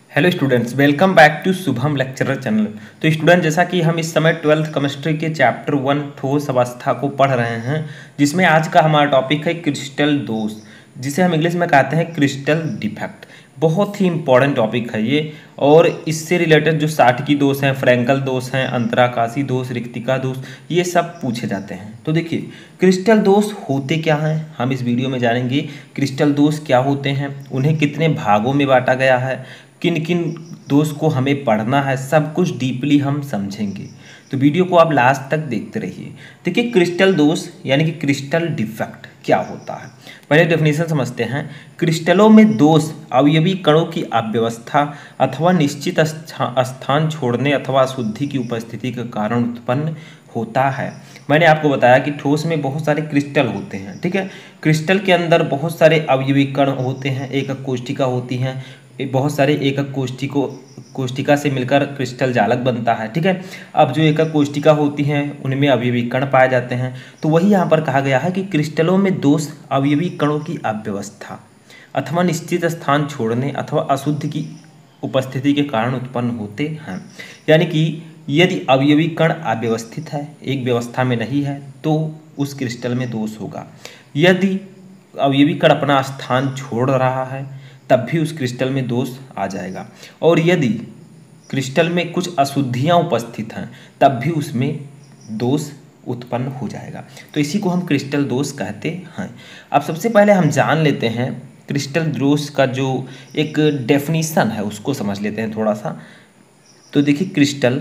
Hello students, welcome back to Shubham lecturer channel. तो student, जैसा कि हम इस समय 12th केमिस्ट्री के चैप्टर 1 ठोस अवस्था को पढ़ रहे हैं, जिसमें आज का हमारा टॉपिक है क्रिस्टल दोष, जिसे हम इंग्लिश में कहते हैं क्रिस्टल डिफेक्ट। बहुत ही इंपॉर्टेंट टॉपिक है ये। और इससे रिलेटेड जो साटकी दोष हैं, फ्रैंकल दोष हैं, अंतराकाशी दोष, रिक्तिका दोष, ये सब पूछे जाते हैं। तो देखिए, क्रिस्टल दोष होते क्या हैं, हम इस वीडियो में जानेंगे। क्रिस्टल दोष क्या होते हैं, उन्हें कितने भागों में बांटा गया है, किन किन दोष को हमें पढ़ना है, सब कुछ डीपली हम समझेंगे। तो वीडियो को आप लास्ट तक देखते रहिए। देखिए, क्रिस्टल दोष यानी कि क्रिस्टल डिफेक्ट क्या होता है, पहले डेफिनेशन समझते हैं। क्रिस्टलों में दोष अवयवी कणों की अव्यवस्था अथवा निश्चित स्थान छोड़ने अथवा अशुद्धि की उपस्थिति के कारण उत्पन्न होता है। मैंने आपको बताया कि ठोस में बहुत सारे क्रिस्टल होते हैं, ठीक है। क्रिस्टल के अंदर बहुत सारे अवयवी कण होते हैं, एकक कोशिका होती हैं, बहुत सारे एकक कोशिका से मिलकर क्रिस्टल जालक बनता है, ठीक है। अब जो एकक कोशिका होती हैं उनमें अवयवी कण पाए जाते हैं। तो वही यहाँ पर कहा गया है कि क्रिस्टलों में दोष अवयवी कणों की अव्यवस्था अथवा निश्चित स्थान छोड़ने अथवा अशुद्धि की उपस्थिति के कारण उत्पन्न होते हैं। यानी कि यदि अवयवी कण अव्यवस्थित है, एक व्यवस्था में नहीं है, तो उस क्रिस्टल में दोष होगा। यदि अवयवी कण अपना स्थान छोड़ रहा है, तब भी उस क्रिस्टल में दोष आ जाएगा। और यदि क्रिस्टल में कुछ अशुद्धियाँ उपस्थित हैं, तब भी उसमें दोष उत्पन्न हो जाएगा। तो इसी को हम क्रिस्टल दोष कहते हैं। अब सबसे पहले हम जान लेते हैं क्रिस्टल दोष का जो एक डेफिनीशन है, उसको समझ लेते हैं थोड़ा सा। तो देखिए, क्रिस्टल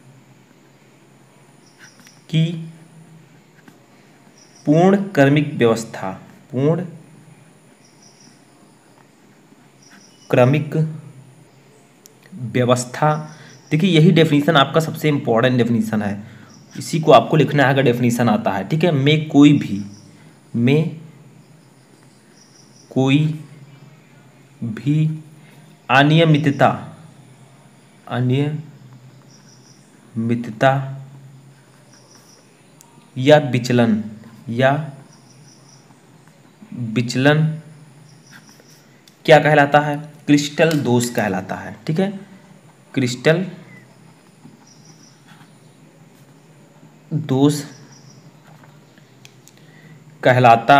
की पूर्ण क्रमिक व्यवस्था, पूर्ण क्रमिक व्यवस्था, देखिए यही डेफिनीशन आपका सबसे इम्पॉर्टेंट डेफिनीशन है। इसी को आपको लिखना है अगर डेफिनीशन आता है, ठीक है। में कोई भी अनियमितता या विचलन क्या कहलाता है? क्रिस्टल दोष कहलाता है, ठीक है। क्रिस्टल दोष कहलाता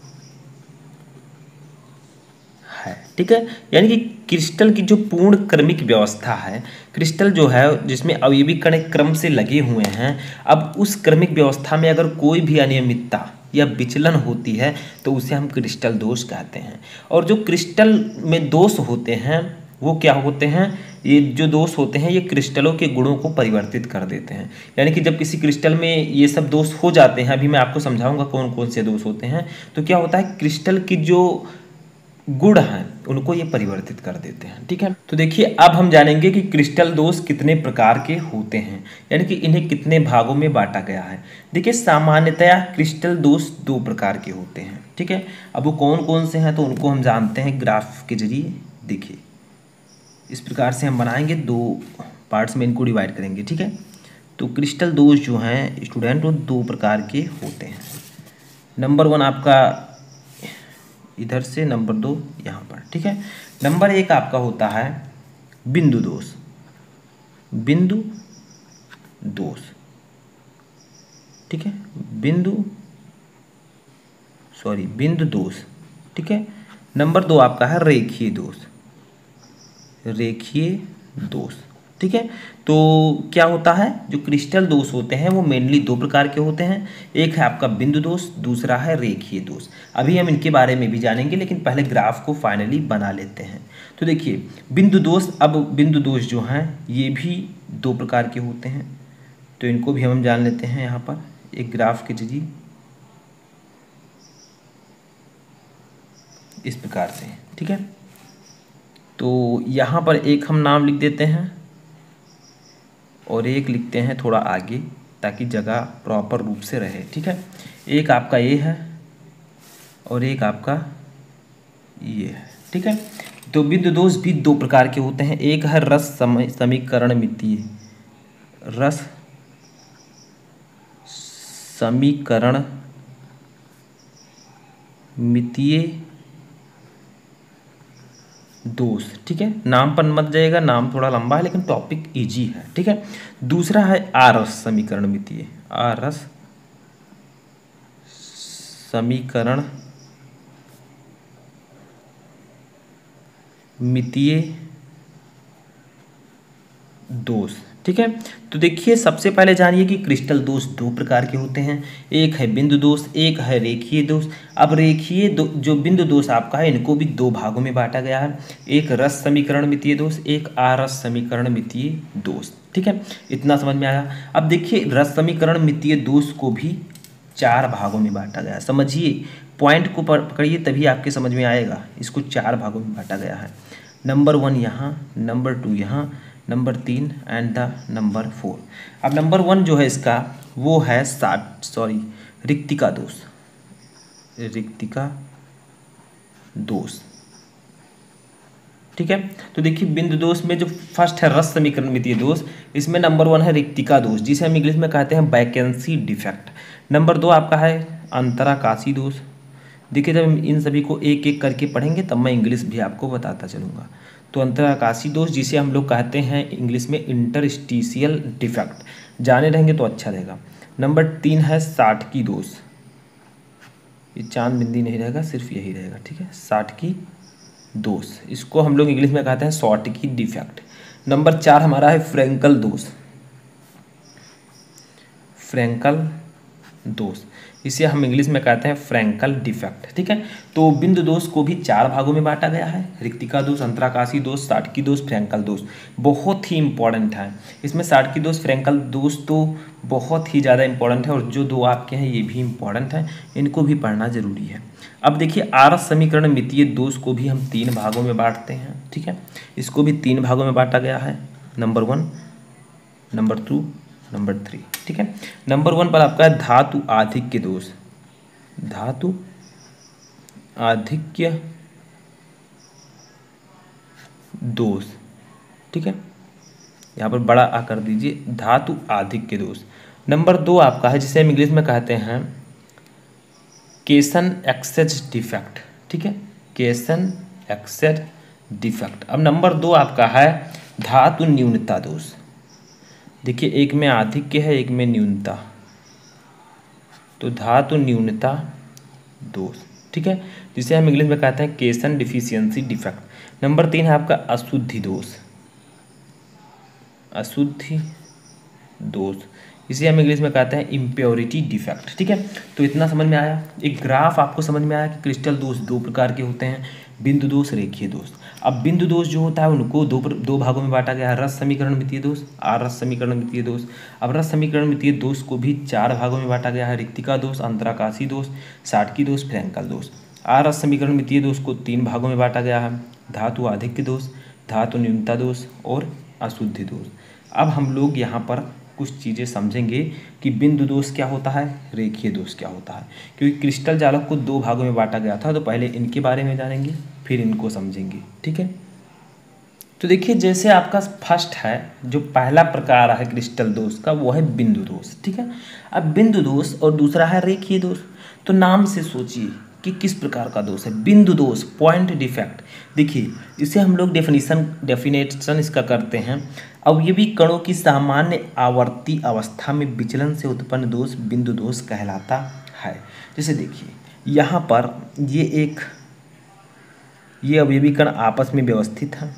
है, ठीक है। यानी कि क्रिस्टल की जो पूर्ण क्रमिक व्यवस्था है, क्रिस्टल जो है जिसमें अवयवी कण एक क्रम से लगे हुए हैं, अब उस क्रमिक व्यवस्था में अगर कोई भी अनियमितता या विचलन होती है तो उसे हम क्रिस्टल दोष कहते हैं। और जो क्रिस्टल में दोष होते हैं वो क्या होते हैं? ये जो दोष होते हैं ये क्रिस्टलों के गुणों को परिवर्तित कर देते हैं। यानी कि जब किसी क्रिस्टल में ये सब दोष हो जाते हैं, अभी मैं आपको समझाऊंगा कौन कौन से दोष होते हैं, तो क्या होता है, क्रिस्टल की जो गुण हैं उनको ये परिवर्तित कर देते हैं, ठीक है। तो देखिए, अब हम जानेंगे कि क्रिस्टल दोष कितने प्रकार के होते हैं, यानी कि इन्हें कितने भागों में बांटा गया है। देखिए, सामान्यतया क्रिस्टल दोष दो प्रकार के होते हैं, ठीक है। अब वो कौन कौन से हैं तो उनको हम जानते हैं ग्राफ के जरिए। देखिए, इस प्रकार से हम बनाएंगे, दो पार्ट्स में इनको डिवाइड करेंगे, ठीक है। तो क्रिस्टल दोष जो हैं स्टूडेंट, वो दो प्रकार के होते हैं। नंबर 1 आपका इधर से, नंबर 2 यहाँ पर, ठीक है। नंबर 1 आपका होता है बिंदु दोष, ठीक है। बिंदु दोष, ठीक है। नंबर 2 आपका है रेखीय दोष, ठीक है। तो क्या होता है, जो क्रिस्टल दोष होते हैं वो मेनली दो प्रकार के होते हैं। एक है आपका बिंदु दोष, दूसरा है रेखीय दोष। अभी हम इनके बारे में भी जानेंगे, लेकिन पहले ग्राफ को फाइनली बना लेते हैं। तो देखिए, बिंदु दोष, अब बिंदु दोष जो हैं ये भी दो प्रकार के होते हैं, तो इनको भी हम जान लेते हैं यहाँ पर एक ग्राफ के जरिए, इस प्रकार से, ठीक है। तो यहाँ पर एक हम नाम लिख देते हैं और एक लिखते हैं थोड़ा आगे, ताकि जगह प्रॉपर रूप से रहे, ठीक है। एक आपका ये है और एक आपका ये है, ठीक है। तो बिंदु दोष भी दो प्रकार के होते हैं। एक है रस समीकरण मितीय दोष। ठीक है, नाम पर मत जाइएगा, नाम थोड़ा लंबा है लेकिन टॉपिक इजी है। ठीक है, दूसरा है आरस समीकरण मितीय। आरस समीकरण मितीय दोष। ठीक है, तो देखिए सबसे पहले जानिए कि क्रिस्टल दोष दो प्रकार के होते हैं, एक है बिंदु दोष, एक है रेखीय दोष। अब रेखीय जो बिंदु दोष आपका है, इनको भी दो भागों में बांटा गया है, एक रस समीकरण मितीय दोष, एक आरस समीकरण मितीय दोष। ठीक है, इतना समझ में आया। अब देखिए रस समीकरण मितीय दोष को भी चार भागों में बांटा गया है। समझिए, पॉइंट को पकड़िए तभी आपके समझ में आएगा। इसको चार भागों में बांटा गया है, नंबर 1 यहाँ, नंबर 2 यहाँ, नंबर 3 एंड द नंबर 4। अब नंबर 1 जो है इसका वो है रिक्तिका दोष। रिक्तिका दोष। ठीक है, तो देखिए बिंदु दोष में जो फर्स्ट है रस समीकरण मितीय दोष, इसमें नंबर 1 है रिक्तिका दोष, जिसे हम इंग्लिश में कहते हैं वैकेंसी डिफेक्ट। नंबर 2 आपका है अंतराकाशी दोष। देखिए जब हम इन सभी को एक एक करके पढ़ेंगे तब मैं इंग्लिश भी आपको बताता चलूँगा। तो अंतराकाशी दोष जिसे हम लोग कहते हैं इंग्लिश में इंटरस्टिशियल डिफेक्ट, जाने रहेंगे तो अच्छा रहेगा। नंबर 3 है साटकी दोष, ये चांद बिंदी नहीं रहेगा, सिर्फ यही रहेगा। ठीक है, साटकी दोष, इसको हम लोग इंग्लिश में कहते हैं शॉर्टकी डिफेक्ट। नंबर 4 हमारा है फ्रैंकल दोष। फ्रैंकल दोष, इसे हम इंग्लिश में कहते हैं फ्रैंकल डिफेक्ट। ठीक है, तो बिंदु दोष को भी चार भागों में बांटा गया है, रिक्तिका दोष, अंतराकाशी दोष, साटकी दोष, फ्रैंकल दोष। बहुत ही इंपॉर्टेंट है इसमें साटकी दोष, फ्रैंकल दोष तो बहुत ही ज़्यादा इंपॉर्टेंट है, और जो दो आपके हैं ये भी इंपॉर्टेंट है, इनको भी पढ़ना जरूरी है। अब देखिए आरस समीकरण मितीय दोष को भी हम तीन भागों में बांटते हैं। ठीक है, इसको भी तीन भागों में बांटा गया है, नंबर 1, नंबर 2, नंबर 3। ठीक है, नंबर 1 पर आपका है धातु आधिक्य दोष। धातु आधिक्य दोष। ठीक है, यहाँ पर बड़ा आ कर दीजिए, धातु आधिक्य दोष। नंबर 2 आपका है जिसे हम इंग्लिश में कहते हैं केशन एक्सेस डिफेक्ट। ठीक है, केशन एक्सेस डिफेक्ट। अब नंबर 2 आपका है धातु न्यूनता दोष। देखिए एक में आधिक्य है, एक में न्यूनता, तो धातु न्यूनता दोष। ठीक है, जिसे हम इंग्लिश में कहते हैं केशन डिफिशियंसी डिफेक्ट। नंबर 3 है आपका अशुद्धि दोष। अशुद्धि दोष, इसे हम इंग्लिश में कहते हैं इम्प्योरिटी डिफेक्ट। ठीक है, तो इतना समझ में आया। एक ग्राफ आपको समझ में आया कि क्रिस्टल दोष दो प्रकार के होते हैं, बिंदु दोष, रेखीय दोष। अब बिंदु दोष जो होता है उनको दो भागों में बांटा गया है, रस समीकरण मितीय दोष, आरस समीकरण मितीय दोष। अब रस समीकरण मितीय दोष को भी चार भागों में बांटा गया है, रिक्तिका दोष, अंतराकाशी दोष, साटकी दोष, फ्रैंकल दोष। आरस समीकरण मितीय दोष को तीन भागों में बांटा गया है, धातु आधिक्य दोष, धातु न्यूनता दोष और अशुद्धि दोष। अब हम लोग यहाँ पर कुछ चीज़ें समझेंगे कि बिंदु दोष क्या होता है, रेखीय दोष क्या होता है, क्योंकि क्रिस्टल जालक को दो भागों में बांटा गया था, तो पहले इनके बारे में जानेंगे फिर इनको समझेंगे। ठीक है, तो देखिए जैसे आपका फर्स्ट है, जो पहला प्रकार है क्रिस्टल दोष का, वो है बिंदु दोष। ठीक है, अब बिंदु दोष और दूसरा है रेखीय दोष। तो नाम से सोचिए कि किस प्रकार का दोष है। बिंदु दोष, पॉइंट डिफेक्ट। देखिए इसे हम लोग डेफिनेशन इसका करते हैं, अवयवी कणों की सामान्य आवर्ती अवस्था में विचलन से उत्पन्न दोष बिंदु दोष कहलाता है। जैसे देखिए यहाँ पर ये अवयवी कण आपस में व्यवस्थित हैं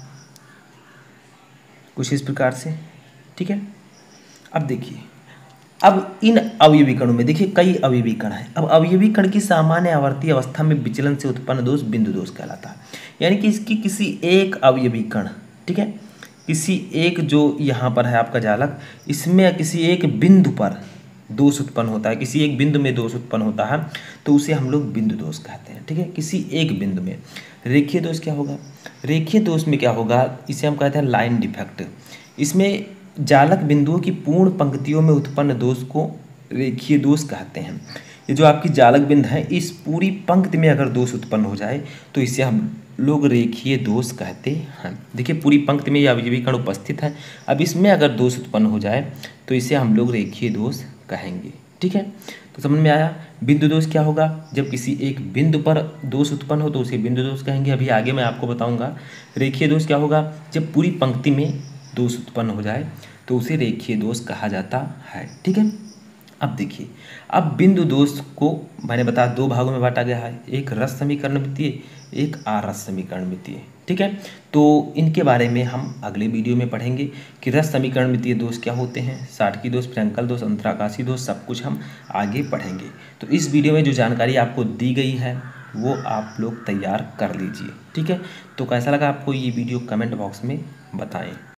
कुछ इस प्रकार से। ठीक है, अब देखिए, अब इन अवयवी कणों में देखिए कई अवयवी कण हैं। अब अवयवी कण की सामान्य आवर्ती अवस्था में विचलन से उत्पन्न दोष बिंदु दोष कहलाता है। यानी कि इसकी किसी एक अवयवी कण, ठीक है, किसी एक जो यहाँ पर है आपका जालक, इसमें किसी एक बिंदु पर दोष उत्पन्न होता है, किसी एक बिंदु में दोष उत्पन्न होता है, तो उसे हम लोग बिंदु दोष कहते हैं। ठीक है, किसी एक बिंदु में। रेखीय दोष क्या होगा? रेखीय दोष में क्या होगा, इसे हम कहते हैं लाइन डिफेक्ट। इसमें जालक बिंदुओं की पूर्ण पंक्तियों में उत्पन्न दोष को रेखीय दोष कहते हैं। ये जो आपकी जालक बिंदु है, इस पूरी पंक्ति में अगर दोष उत्पन्न हो जाए तो इसे हम लोग रेखीय दोष कहते हैं। देखिए पूरी पंक्ति में ये अवयवी कण उपस्थित है, अब इसमें अगर दोष उत्पन्न हो जाए तो इसे हम लोग रेखीय दोष कहेंगे। ठीक है, तो समझ में आया। बिंदु दोष क्या होगा, जब किसी एक बिंदु पर दोष उत्पन्न हो तो उसे बिंदु दोष कहेंगे। अभी आगे मैं आपको बताऊंगा। रेखीय दोष क्या होगा, जब पूरी पंक्ति में दोष उत्पन्न हो जाए तो उसे रेखीय दोष कहा जाता है। ठीक है, अब देखिए, अब बिंदु दोष को मैंने बताया दो भागों में बांटा गया है, एक रस समीकरण वित्तीय, एक आरस समीकरण वित्तीय। ठीक है, तो इनके बारे में हम अगले वीडियो में पढ़ेंगे कि रस समीकरण वित्तीय दोष क्या होते हैं, साटकी दोष, फ्रैंकल दोष, अंतराकाशी दोष, सब कुछ हम आगे पढ़ेंगे। तो इस वीडियो में जो जानकारी आपको दी गई है वो आप लोग तैयार कर लीजिए। ठीक है, तो कैसा लगा आपको ये वीडियो कमेंट बॉक्स में बताएं।